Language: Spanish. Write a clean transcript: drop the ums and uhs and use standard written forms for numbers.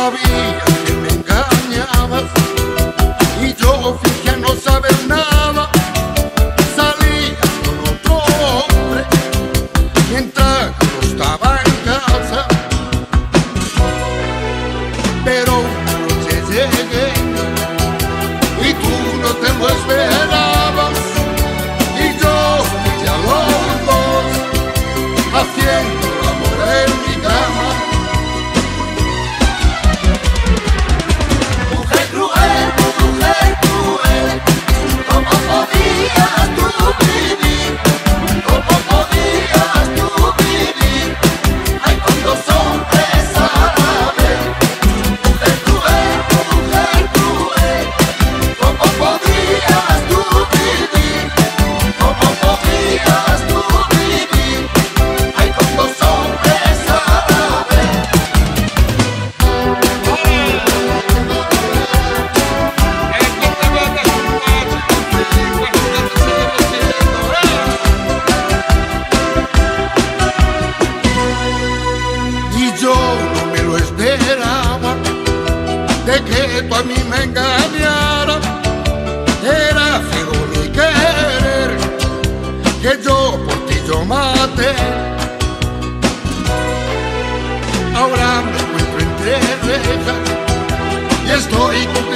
sabía que me engañabas y yo fingía no saber nada. Salías con otro hombre mientras yo estaba en casa, pero una noche llegué y tú no te lo esperabas, y yo vi a los dos haciendo amor en mi cama. Mujer cruel, ¿cómo podías tú vivir? ¿Cómo podías tú vivir? Ay, con dos hombres a la vez. Mujer cruel, ¿cómo podías tú vivir? ¿Cómo podías tú vivir? Ay, con dos hombres a la vez. Y yo no me lo esperaba, de que tú a mí me engañaras. Era ciego mi querer, que yo por ti yo maté. Ahora me encuentro entre rejas y estoy con